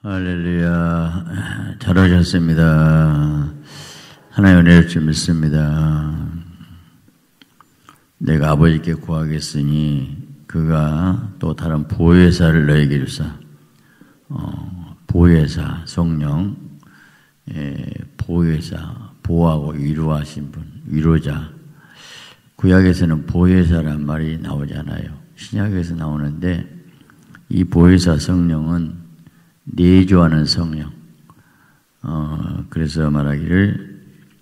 할렐루야. 잘하셨습니다. 하나님 은혜를 줄 믿습니다. 내가 아버지께 구하겠으니 그가 또 다른 보혜사를 너에게 주사. 보혜사, 성령, 보혜사, 보호하고 위로하신 분, 위로자. 구약에서는 보혜사란 말이 나오지 않아요. 신약에서 나오는데 이 보혜사 성령은 내주하는 성령. 그래서 말하기를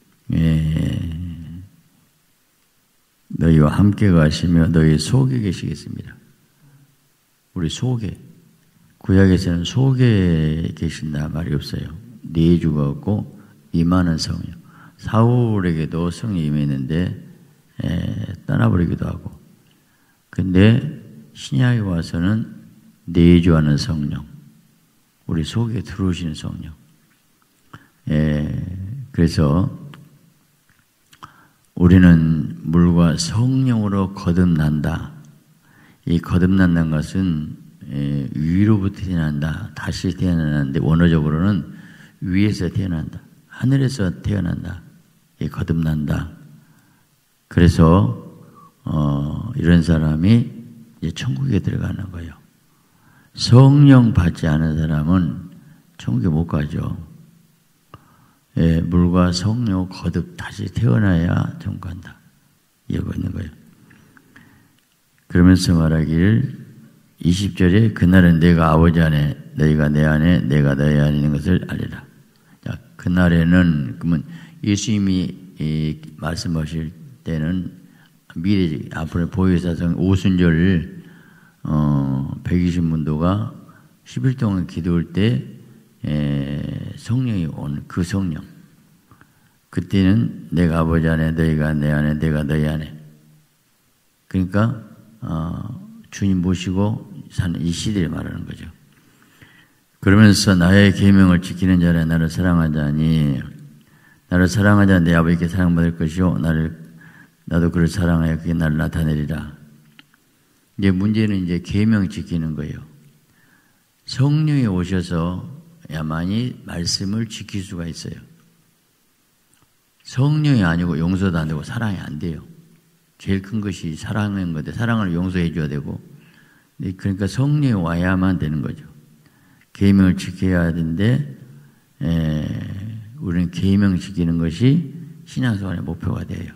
너희와 함께 가시며 너희 속에 계시겠습니다. 우리 속에. 구약에서는 속에 계신다 말이 없어요. 내주가 없고 임하는 성령. 사울에게도 성령이 임했는데 떠나버리기도 하고. 근데 신약에 와서는 내주하는 성령. 우리 속에 들어오시는 성령. 그래서 우리는 물과 성령으로 거듭난다. 이 거듭난다는 것은 위로부터 태어난다. 다시 태어나는데 원어적으로는 위에서 태어난다. 하늘에서 태어난다. 거듭난다. 그래서 이런 사람이 이제 천국에 들어가는 거예요. 성령 받지 않은 사람은 천국에 못 가죠. 물과 성령 거듭 다시 태어나야 천국 간다. 이러고 있는 거예요. 그러면서 말하기를 20절에 그날은 내가 아버지 안에 너희가 내 안에 내가 너희 안에 있는 것을 알리라. 자, 그날에는 그러면 예수님이 말씀하실 때는 미래 앞으로 보혜사성 오순절 120문도가 10일 동안 기도할 때 성령이 온 그 성령. 그때는 내가 아버지 안에 너희가 내 안에 내가 너희 안에. 그러니까 주님 모시고 사는 이 시대를 말하는 거죠. 그러면서 나의 계명을 지키는 자라 나를 사랑하지 아니 나를 사랑하지 않는 내 아버지께 사랑받을 것이요 나도 그를 사랑하여 그게 나를 나타내리라. 이제 문제는 이제 계명 지키는 거예요. 성령이 오셔서야만이 말씀을 지킬 수가 있어요. 성령이 아니고 용서도 안 되고 사랑이 안 돼요. 제일 큰 것이 사랑인 건데 사랑을 용서해 줘야 되고 그러니까 성령이 와야만 되는 거죠. 계명을 지켜야 되는데 우리는 계명 지키는 것이 신앙생활의 목표가 돼요.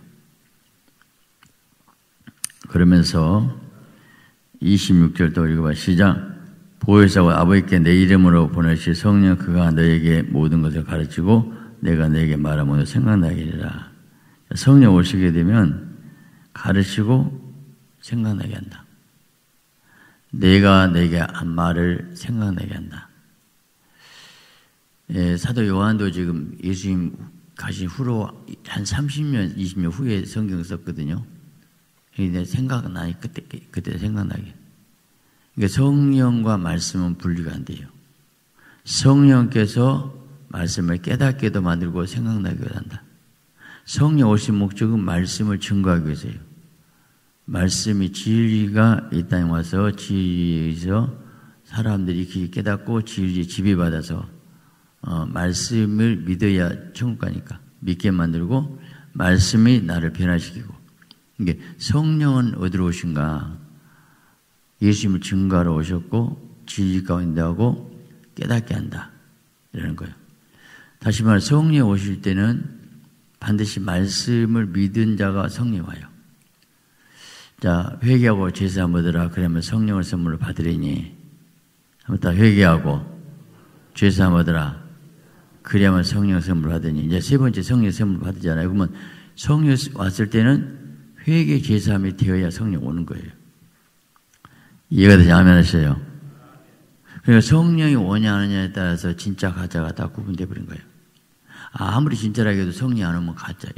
그러면서 26절 또 읽어봐. 시작. 보혜사와 아버지께 내 이름으로 보내실 성령 그가 너에게 모든 것을 가르치고 내가 너에게 말한 모든 생각나게 하리라. 성령 오시게 되면 가르치고 생각나게 한다. 내가 내게 한 말을 생각나게 한다. 사도 요한도 지금 예수님 가신 후로 한 30년, 20년 후에 성경 썼거든요. 근데 생각나니 그때 생각나게. 그러니까 성령과 말씀은 분리가 안 돼요. 성령께서 말씀을 깨닫게도 만들고 생각나게 한다. 성령 오신 목적은 말씀을 증거하기 위해서요. 말씀이 진리가 이 땅에 와서 진리에서 사람들이 깨닫고 진리 지배받아서 말씀을 믿어야 천국 가니까 믿게 만들고 말씀이 나를 변화시키고 이게 성령은 어디로 오신가? 예수님을 증거하러 오셨고 진리 가운데 하고 깨닫게 한다. 이러는 거예요. 다시 말해 성령이 오실 때는 반드시 말씀을 믿은 자가 성령이 와요. 자, 회개하고 제사 모드라 그러면 성령을 선물로 받으리니 한번 다 회개하고 제사 모드라 그래야만 성령 선물 받으니 이제 세 번째 성령 선물 받으잖아요. 그러면 성령 왔을 때는 회개 제사함이 되어야 성령 오는 거예요. 이해가 되지 아멘 하세요. 그러니까 성령이 오냐 안 오냐에 따라서 진짜 가짜가 다 구분되어 버린 거예요. 아무리 진짜라고 해도 성령이 안 오면 가짜.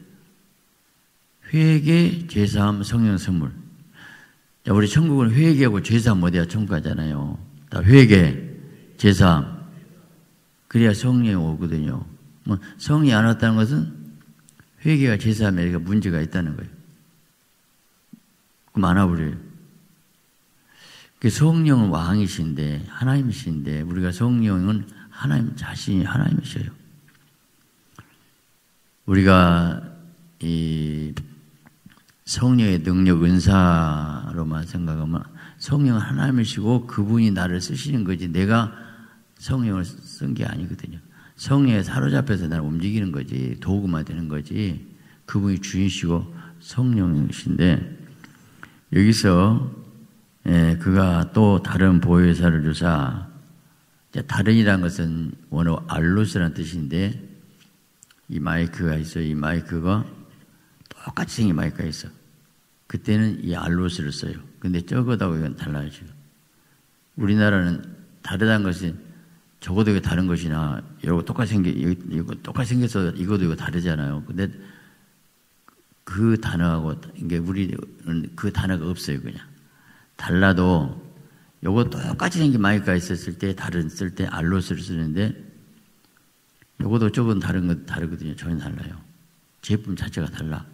회개, 제사함, 성령 선물. 자, 우리 천국은 회개하고 제사함 못해야 천국 가잖아요. 다 회개, 제사함. 그래야 성령이 오거든요. 뭐 성령이 안 왔다는 것은 회개가 제사함에 문제가 있다는 거예요. 그럼 안 와버려요. 성령은 왕이신데, 하나님이신데, 우리가 성령은 하나님 자신이 하나님이셔요. 우리가 이 성령의 능력, 은사로만 생각하면 성령은 하나님이시고 그분이 나를 쓰시는 거지 내가 성령을 쓴 게 아니거든요. 성령에 사로잡혀서 나를 움직이는 거지, 도구만 되는 거지. 그분이 주인이시고 성령이신데, 여기서 그가 또 다른 보혜사를 주사, 다른이라는 것은 원어 알로스라는 뜻인데, 이 마이크가 있어요. 이 마이크가 똑같이 생긴 마이크가 있어. 그때는 이 알로스를 써요. 근데 적어다고 이건 달라요, 지금. 우리나라는 다르다는 것이 적어도 이거 다른 것이나, 이거 똑같이 생겨서 이것도 이거 다르잖아요. 근데 그 단어하고, 이게 우리는 그 단어가 없어요, 그냥. 달라도, 요거 똑같이 생긴 마이크가 있었을 때, 쓸 때 알로스를 쓰는데, 요것도 조금 다르거든요. 전혀 달라요. 제품 자체가 달라.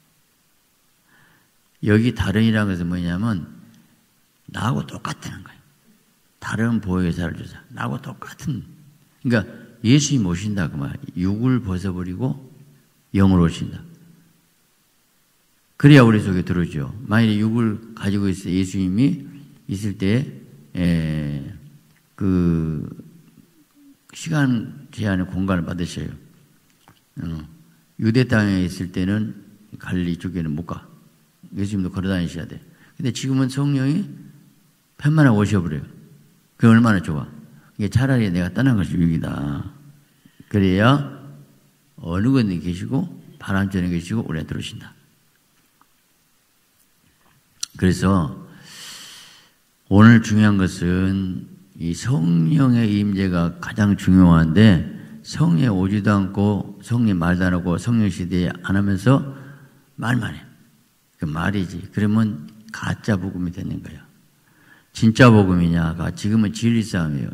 여기 다른이라는 것은 뭐냐면, 나하고 똑같다는 거예요. 다른 보혜사를 주사. 나하고 똑같은. 그러니까 예수님이 오신다, 그 말. 육을 벗어버리고 영으로 오신다. 그래야 우리 속에 들어오죠. 만약에 육을 가지고 있어 예수님이 있을 때, 시간 제한의 공간을 받으셔요. 유대 땅에 있을 때는 갈릴리 쪽에는 못 가. 예수님도 걸어 다니셔야 돼. 근데 지금은 성령이 편만하고 오셔버려요. 그게 얼마나 좋아. 이게 차라리 내가 떠난 것이 유익이다. 그래야 어느 곳에 계시고 바람전에 계시고 오래 들어오신다. 그래서 오늘 중요한 것은 이 성령의 임재가 가장 중요한데, 성령에 오지도 않고 성령 말도 안 하고 성령 시대에 안 하면서 말만 해. 그 말이지. 그러면 가짜 복음이 되는 거야. 진짜 복음이냐가 지금은 진리 싸움이에요.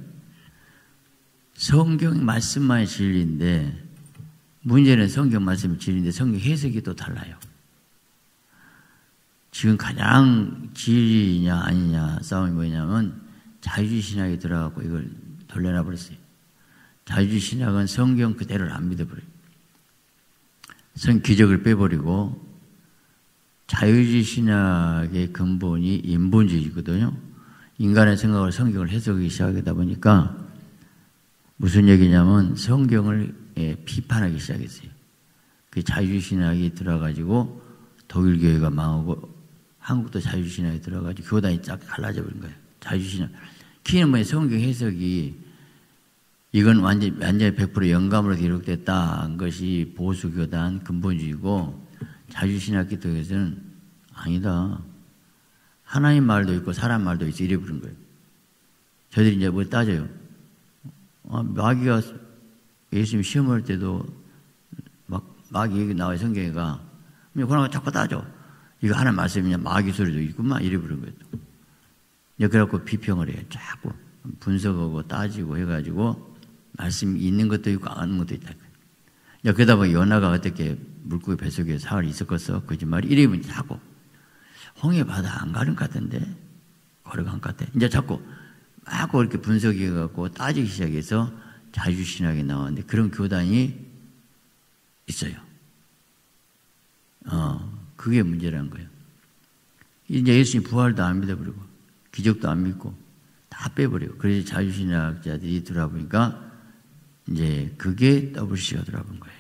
성경 말씀만이 진리인데, 문제는 성경 말씀이 진리인데 성경 해석이 또 달라요. 지금 가장 진리냐 아니냐 싸움이 뭐냐면 자유주의 신학이 들어가고 이걸 돌려놔 버렸어요. 자유주의 신학은 성경 그대로를 안 믿어버려요. 기적을 빼버리고, 자유주의 신학의 근본이 인본주의거든요. 인간의 생각을 성경을 해석하기 시작하다 보니까 무슨 얘기냐면 성경을 비판하기 시작했어요. 그 자유주의 신학이 들어가지고 독일 교회가 망하고 한국도 자유주의 신학이 들어가지고 교단이 쫙 갈라져 버린 거예요. 자유주의 신학. 키는 뭐예요? 성경 해석이 이건 완전히 100% 영감으로 기록됐다는 것이 보수교단 근본주의고, 자유주의 신학 기독에서는 아니다. 하나님 말도 있고 사람 말도 있어. 이래 부른 거예요. 저희들이 이제 뭐 따져요. 마귀가 예수님 시험할 때도 마귀 얘기 나와요. 성경에가. 그러나 자꾸 따져. 이거 하나님 말씀이냐, 마귀 소리도 있구만. 이래 부른 거예요. 그래갖고 비평을 해요. 자꾸 분석하고 따지고 해가지고 말씀이 있는 것도 있고 안 있는 것도 있다. 그러다 보니 요나가 어떻게 물고기 뱃속에 사흘 있었겠어? 거짓말이. 이러면 자꾸 홍해 바다 안 가는 것 같은데 걸어간 것 같아. 이제 자꾸 막 이렇게 분석해갖고 따지기 시작해서 자유주의 신학이 나왔는데, 그런 교단이 있어요. 그게 문제라는 거예요. 이제 예수님 부활도 안 믿어버리고 기적도 안 믿고 다 빼버리고, 그래서 자유주의 신학자들이 들어보니까 이제 그게 WC가 들어본 거예요.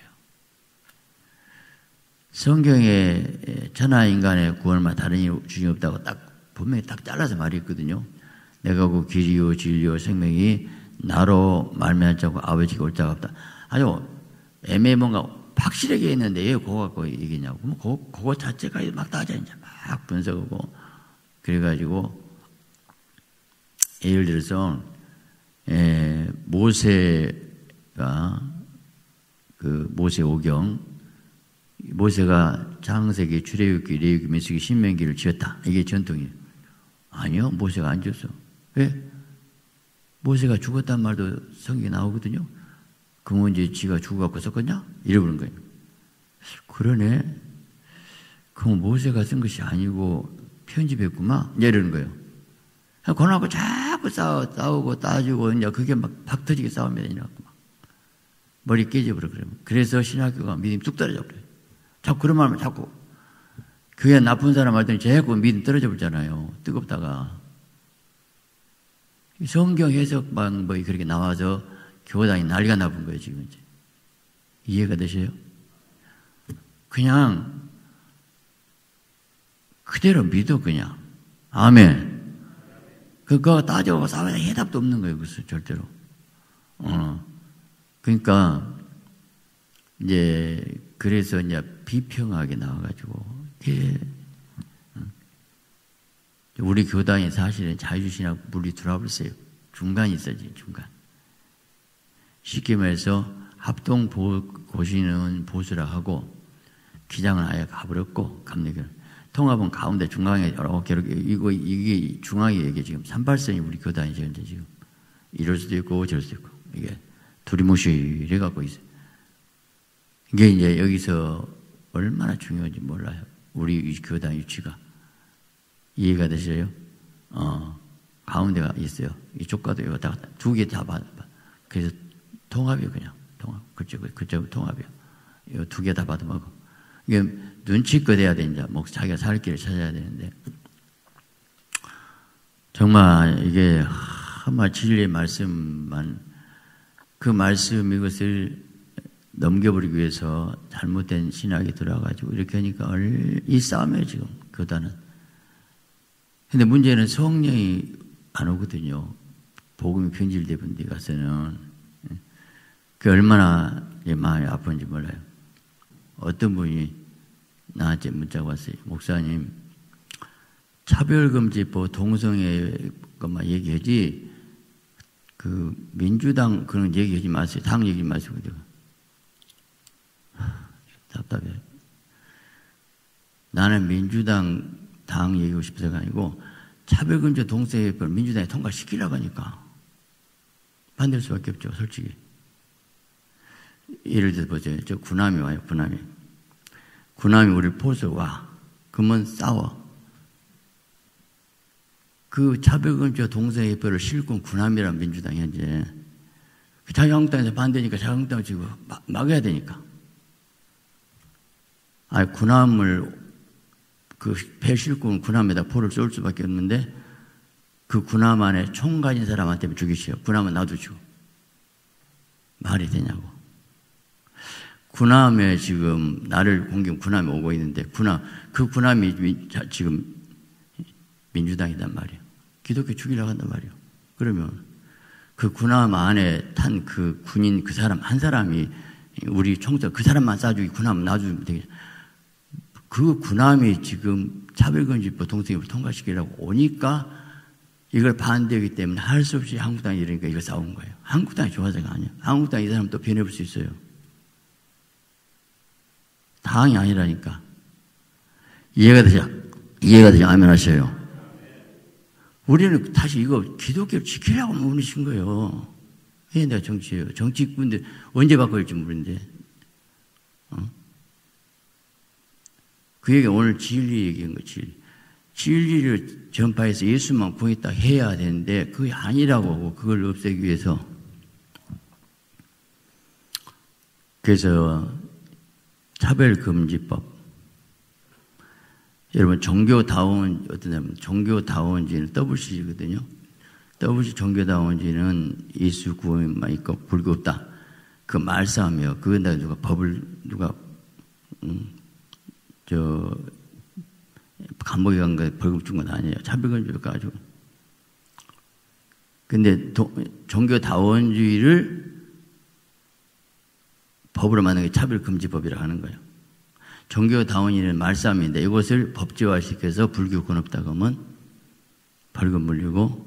성경에 천하 인간의 구원만 다른 주님이 없다고 딱 분명히 딱 잘라서 말했거든요. 내가 그 길이요 진리요 생명이 나로 말미암지 않고 아버지께 올 자가 없다. 아주 뭔가 확실하게 했는데 왜 그거 갖고 얘기냐고. 그거 자체가 막 따져 이제 막 분석하고 그래가지고, 예를 들어서 모세가 그 모세 오경, 모세가 창세기, 출애굽기, 레위기, 민수기, 신명기를 지었다. 이게 전통이에요. 아니요, 모세가 안 지었어. 왜? 모세가 죽었단 말도 성경에 나오거든요. 그러면 이제 지가 죽어갖고 썼겠냐? 이러는 거예요. 그러네. 그럼 모세가 쓴 것이 아니고 편집했구만. 이러는 거예요. 그놈하고 자꾸 싸우고 따지고, 이제 그게 막 박 터지게 싸우면 되냐고. 머리 깨져버려, 그러면. 그래서 신학교가 믿음이 뚝 떨어져 버려요. 자꾸 그런 말 하면 자꾸, 그게 나쁜 사람 할 때는 자꾸 믿음 떨어져 버리잖아요. 뜨겁다가. 성경 해석 방법이 그렇게 나와서 교단이 난리가 나쁜 거예요, 지금 이제. 이해가 되세요? 그냥, 그대로 믿어, 그냥. 아멘. 그거 따져보고 싸워야 해답도 없는 거예요, 그것은, 절대로. 그러니까, 이제, 그래서 이제 비평하게 나와가지고, 우리 교단이 사실은 자유신학 물리 들어와버렸어요. 중간이 있어야지, 중간. 쉽게 말해서 합동 고시는 보수라 하고, 기장은 아예 가버렸고, 감리교는. 통합은 가운데 중앙에 이렇게, 이게 중앙에 이게 지금 38선이 우리 교단이죠, 현재 지금. 이럴 수도 있고, 저럴 수도 있고. 이게 두리뭉실해 갖고 있어요. 이게 이제 여기서 얼마나 중요한지 몰라요. 우리 교단 위치가. 이해가 되셔요? 가운데가 있어요. 이쪽과도 왔다 갔다. 두 개 다 받아. 그래서 통합이에요, 그냥. 통합. 그쪽 통합이에요. 이거 두 개 다 받아 먹어. 이게 눈치껏 해야 돼, 이제. 자기가 살 길을 찾아야 되는데. 정말 이게, 정말 진리의 말씀만, 그 말씀 이것을 넘겨버리기 위해서 잘못된 신학이 들어와가지고 이렇게 하니까 이 싸움이에요, 지금. 교단은. 근데 문제는 성령이 안 오거든요. 복음이 편질된 분들 가서는. 그 얼마나 마음이 아픈지 몰라요. 어떤 분이 나한테 문자가 왔어요. 목사님, 차별금지법 동성애 것만 얘기하지, 그 민주당 그런 얘기하지 마세요. 당 얘기 마시고. 답답해. 나는 민주당 당 얘기하고 싶어서가 아니고 차별금지 동성애법을 민주당이 통과시키려고 하니까 반대할 수밖에 없죠, 솔직히. 예를 들어 보세요. 저 군함이 와요, 군함이. 군함이 우리를 포서 와. 그러면 싸워. 그 차별금지 동성애법을 실군 군함이란 민주당이 현재. 자유한국당에서 반대니까 자유한국당을 지금 막아야 되니까. 군함을 그 배 싣고 군함에다 포를 쏠 수밖에 없는데 그 군함 안에 총 가진 사람한테 죽이시오. 군함은 놔두시고. 말이 되냐고. 군함에 지금 나를 공격 군함이 오고 있는데 그 군함이 지금 민주당이란 말이에요. 기독교 죽이려고 한단 말이에요. 그러면 그 군함 안에 탄 그 군인 그 사람 한 사람이 우리 총사 그 사람만 쏴주기 군함 놔주면 되겠죠. 그 군함이 지금 차별금지법 동성애법을 통과시키려고 오니까 이걸 반대하기 때문에 할 수 없이 한국당이 이러니까 이거 싸운 거예요. 한국당이 좋아서가 아니야. 한국당이 이 사람 또 변해볼 수 있어요. 당이 아니라니까. 이해가 되죠? 이해가 되죠? 아멘 하셔요. 우리는 다시 이거 기독교를 지키려고 모으신 거예요. 왜 내가 정치예요? 정치꾼들 언제 바꿔올지 모르는데. 그 얘기가 오늘 진리 얘기한 거, 진리. 진리를 전파해서 예수만 구했다 해야 되는데 그게 아니라고 하고 그걸 없애기 위해서. 그래서 차별금지법. 여러분 종교다운 어떠냐면 종교다운지는 WC거든요. WC 종교다운지는 예수 구원만 있고 불교 없다. 그 말싸움이에요. 그건다 누가 법을 누가 감옥에 간 거 벌금 준 건 아니에요. 차별금지법 가지고. 근데 종교다원주의를 법으로 만든 게 차별금지법이라고 하는 거예요. 종교다원주의는 말싸움인데 이것을 법제화시켜서 불교권 없다고 하면 벌금 물리고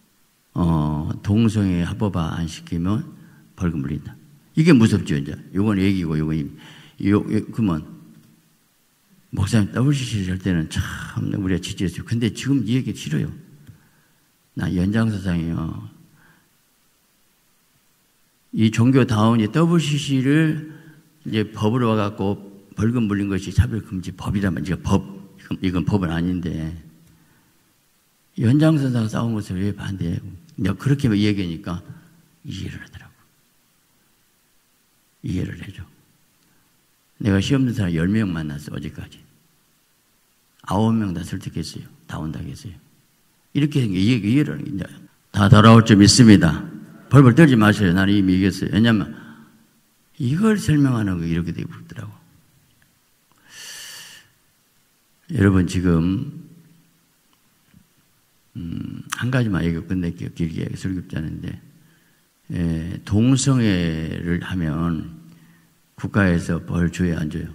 동성애 합법화 안 시키면 벌금 물린다. 이게 무섭죠, 이제. 요건 얘기고, 그러면 목사님 WCC를 할 때는 참 우리가 지지했어요. 근데 지금 이 얘기 싫어요. 나 연장사상이요. 이 종교다운이 WCC를 이제 법으로 와갖고 벌금 물린 것이 차별금지법이라면 이건 법은 아닌데 연장선상 싸운 것을 왜 반대해? 내가 그렇게 얘기하니까 이해를 하더라고. 이해를 해줘. 내가 시험 든 사람 10명 만났어, 어제까지. 9명 다 설득했어요. 다 온다고 했어요. 이렇게 이해를 하는 게 다 돌아올 줄 믿습니다. 벌벌 떨지 마세요. 나는 이미 이겼어요. 왜냐면 이걸 설명하는 거 이렇게 되고 있더라고. 여러분 지금 한 가지만 얘기하고 끝낼게요. 길게 설교지 않은데 동성애를 하면 국가에서 벌 줘야 안 줘요?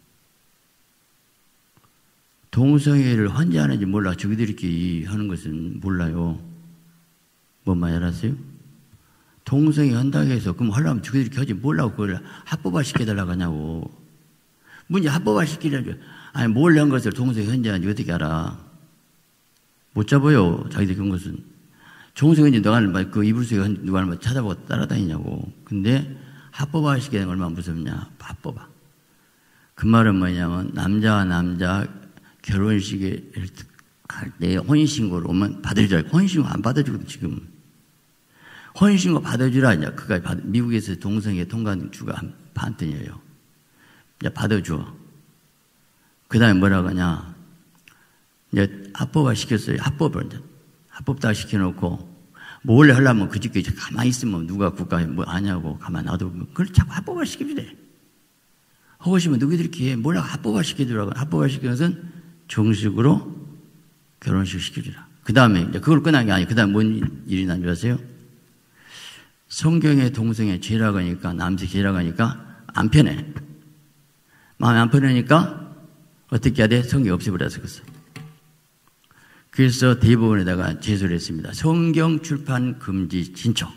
동성애를 환자하는지 몰라. 저기들끼리 하는 것은 몰라요. 뭔 말 알았어요? 동성애 한다고 해서 그럼 하려면 저기들끼리 하지 몰라고 그걸 합법화 시켜달라고 하냐고. 문제 합법화 시키려고. 아니 몰래 한 것을 동성애 환자하는지 어떻게 알아? 못 잡아요. 자기들 그런 것은. 동성애인지 누가 하는 그 이불 속에 누가 하는 찾아보고 따라다니냐고. 근데 합법화 시키는 게 얼마나 무섭냐. 합법화. 그 말은 뭐냐면 남자와 남자 결혼식에 할 때 혼인신고를 오면 받아주라. 혼인신고 안 받아주거든, 지금. 혼인신고 받아주라. 이제 그가 미국에서 동성애 통과한 주가 반 턴이에요. 이제 받아줘. 그 다음에 뭐라고 하냐. 이제 합법화 시켰어요. 합법을 이제. 합법 다 시켜놓고, 몰래 하려면 그 집에 가만히 있으면 누가 국가에 뭐 아냐고 가만히 놔두고, 그걸 자꾸 합법화 시켜주래. 하고 싶으면 누구들끼리 몰래 합법화 시켜주라고. 합법화 시키는 것은 정식으로 결혼식 시켜주라. 그 다음에, 이제 그걸 끝난 게 아니에요. 그 다음에 뭔 일이 난 줄 아세요? 성경에 동성애 죄라고 하니까, 남자 죄라고 하니까 안 편해. 마음이 안 편하니까 어떻게 해야 돼? 성경 없애버려서 그랬어요. 그래서 대법원에다가 제소를 했습니다. 성경 출판 금지 신청.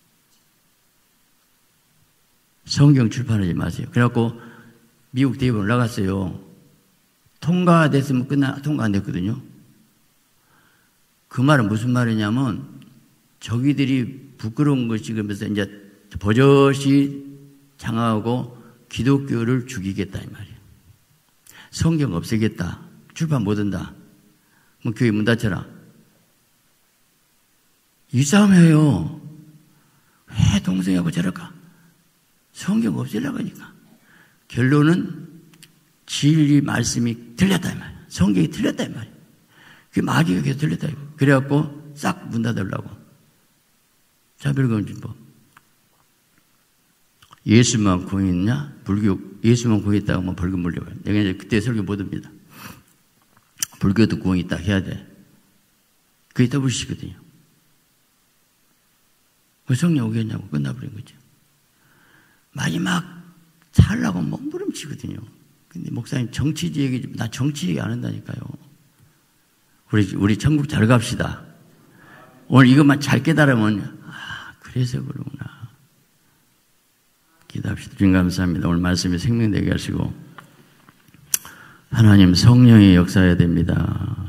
성경 출판하지 마세요. 그래갖고 미국 대법원 나갔어요. 통과됐으면 통과 안 됐거든요. 그 말은 무슨 말이냐면 저기들이 부끄러운 것이 그러면서 이제 버젓이 장악하고 기독교를 죽이겠다 이 말이에요. 성경 없애겠다. 출판 못한다. 뭐 교회 문 닫혀라. 이 싸움 해요. 왜 동성애하고 저럴까? 성경 없애려고 하니까. 결론은 진리 말씀이 틀렸다 이 말이에요. 성경이 틀렸다 이 말이에요. 그 마귀가 계속 틀렸다. 그래갖고 싹 문 닫으려고. 차별금지법. 예수만 공했냐? 불교 예수만 공했다고 하면 벌금 물려요. 내가 이제 그때 설교 못 합니다. 불교도 공이 있다 해야 돼. 그게 더블시거든요. 왜 성령 오겠냐고 끝나버린 거죠. 마지막 살라고 몸부림치거든요. 근데 목사님 정치지 얘기 좀, 나 정치 얘기 안 한다니까요. 우리 천국 잘 갑시다. 오늘 이것만 잘 깨달으면, 그래서 그러구나. 기도합시다. 주님 감사합니다. 오늘 말씀이 생명되게 하시고, 하나님 성령의 역사해야 됩니다.